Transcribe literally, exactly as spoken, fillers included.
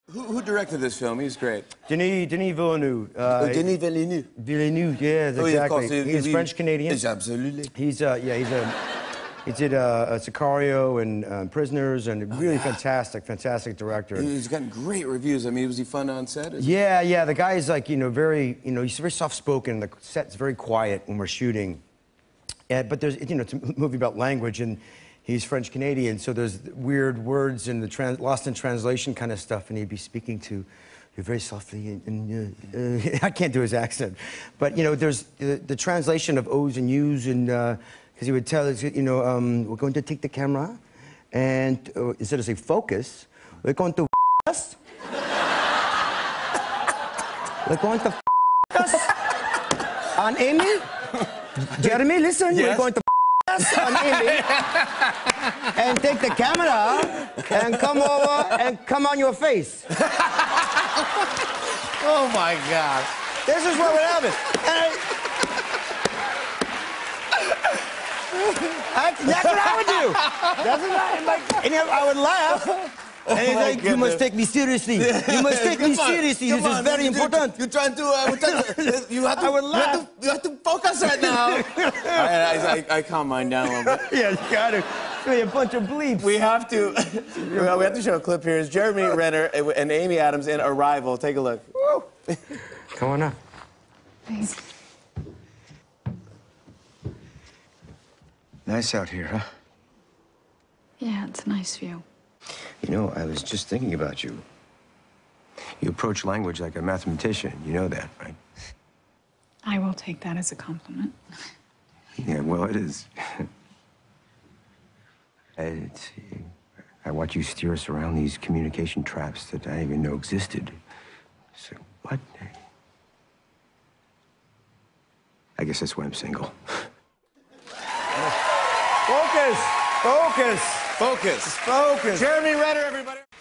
Who, who directed this film? He's great. Denis, Denis Villeneuve. Uh, oh, Denis Villeneuve. Villeneuve, yes, oh, exactly. Yeah, he's French-Canadian. Yes, absolutely. He's, uh, yeah, he's a... He did uh, a Sicario and uh, Prisoners, and a really oh, yeah. fantastic, fantastic director. He's gotten great reviews. I mean, was he fun on set? Yeah, he? yeah. The guy is like, you know, very, you know, he's very soft-spoken. The set's very quiet when we're shooting. Yeah, but there's, you know, it's a movie about language, and he's French-Canadian, so there's weird words and the trans lost in translation kind of stuff, and he'd be speaking to you very softly, and, and uh, uh, I can't do his accent, but you know, there's the, the translation of O's and U's, and because uh, he would tell us, you know, um, we're going to take the camera, and uh, instead of say focus, we're going to us. We're going to us on Amy. Jeremy, listen, yes. We're going to us on Amy and take the camera and come over and come on your face. Oh my God. This is what would happen. And I, that's what I would do. That's what I would like. And I would laugh. And he's oh like, goodness. You must take me seriously. You must take me on, seriously. This on. is very important. You're trying to, uh, trying to you, have to, I would laugh. You have to, you have to focus right now. I, I, I, I calm mine down a little bit. Yeah, you got to. Be a bunch of bleeps. We have to, we have to show a clip here. It's Jeremy Renner and Amy Adams in Arrival. Take a look. Woo. Come on up. Thanks. Nice out here, huh? Yeah, it's a nice view. You know, I was just thinking about you. You approach language like a mathematician. You know that, right? I will take that as a compliment. Yeah, well, it is. I, I watch you steer us around these communication traps that I didn't even know existed. So, what? I guess that's why I'm single. Focus! Focus! Focus. Focus! Jeremy Renner, everybody.